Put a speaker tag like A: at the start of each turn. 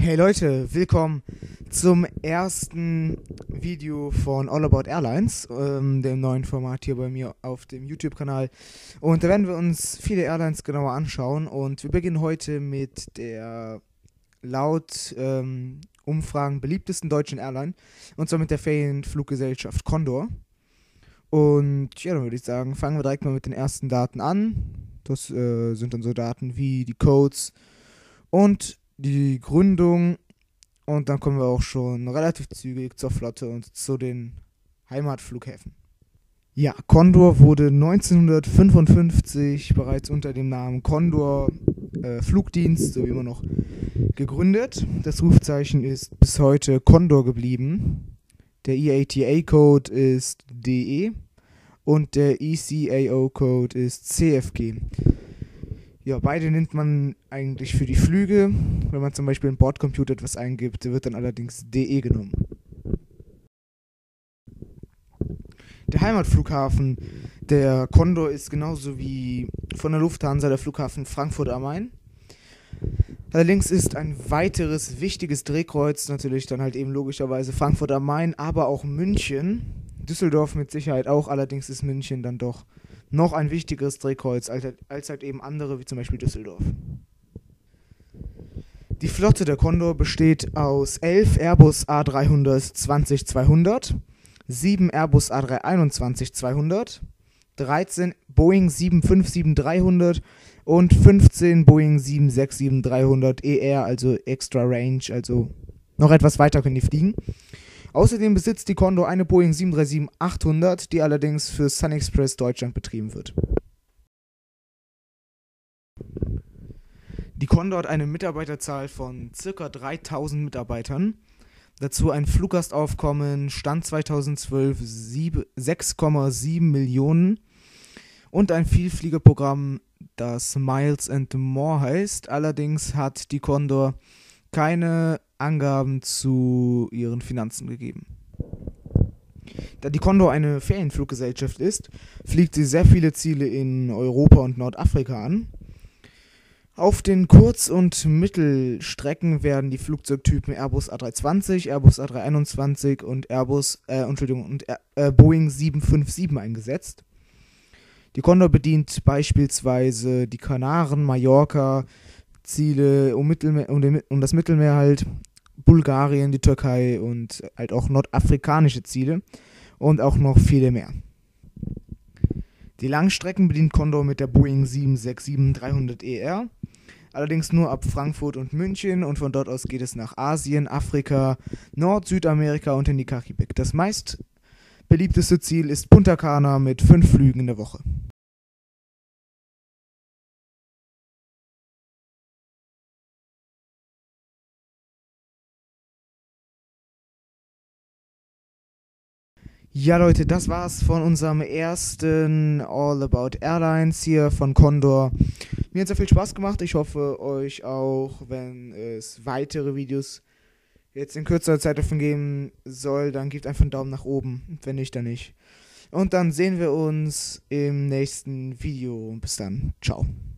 A: Hey Leute, willkommen zum ersten Video von All About Airlines, dem neuen Format hier bei mir auf dem YouTube-Kanal. Und da werden wir uns viele Airlines genauer anschauen und wir beginnen heute mit der laut Umfragen beliebtesten deutschen Airline, und zwar mit der Ferienfluggesellschaft Condor. Und ja, dann würde ich sagen, fangen wir direkt mal mit den ersten Daten an. Das sind dann so Daten wie die Codes und die Gründung, und dann kommen wir auch schon relativ zügig zur Flotte und zu den Heimatflughäfen. Ja, Condor wurde 1955 bereits unter dem Namen Condor Flugdienst, so wie immer noch, gegründet. Das Rufzeichen ist bis heute Condor geblieben. Der IATA-Code ist DE und der ECAO-Code ist CFG. Ja, beide nimmt man eigentlich für die Flüge. Wenn man zum Beispiel im Bordcomputer etwas eingibt, wird dann allerdings DE genommen. Der Heimatflughafen der Condor ist genauso wie von der Lufthansa der Flughafen Frankfurt am Main. Allerdings ist ein weiteres wichtiges Drehkreuz natürlich dann halt eben logischerweise Frankfurt am Main, aber auch München. Düsseldorf mit Sicherheit auch, allerdings ist München dann doch noch ein wichtigeres Drehkreuz als halt eben andere, wie zum Beispiel Düsseldorf. Die Flotte der Condor besteht aus 11 Airbus A320-200, 7 Airbus A321-200, 13 Boeing 757-300 und 15 Boeing 767-300 ER, also Extra Range, also noch etwas weiter können die fliegen. Außerdem besitzt die Condor eine Boeing 737-800, die allerdings für SunExpress Deutschland betrieben wird. Die Condor hat eine Mitarbeiterzahl von ca. 3000 Mitarbeitern. Dazu ein Fluggastaufkommen Stand 2012 6,7 Millionen und ein Vielfliegerprogramm, das Miles and More heißt. Allerdings hat die Condor keine Angaben zu ihren Finanzen gegeben. Da die Condor eine Ferienfluggesellschaft ist, fliegt sie sehr viele Ziele in Europa und Nordafrika an. Auf den Kurz- und Mittelstrecken werden die Flugzeugtypen Airbus A320, Airbus A321 und Boeing 757 eingesetzt. Die Condor bedient beispielsweise die Kanaren, Mallorca, Ziele um das Mittelmeer halt, Bulgarien, die Türkei und halt auch nordafrikanische Ziele und auch noch viele mehr. Die Langstrecken bedient Condor mit der Boeing 767-300 ER, allerdings nur ab Frankfurt und München, und von dort aus geht es nach Asien, Afrika, Südamerika und in die Karibik. Das meist beliebteste Ziel ist Punta Cana mit 5 Flügen in der Woche. Ja Leute, das war's von unserem ersten All About Airlines hier von Condor. Mir hat sehr viel Spaß gemacht, ich hoffe euch auch. Wenn es weitere Videos jetzt in kürzerer Zeit davon geben soll, dann gebt einfach einen Daumen nach oben, wenn nicht, dann nicht. Und dann sehen wir uns im nächsten Video. Bis dann, ciao.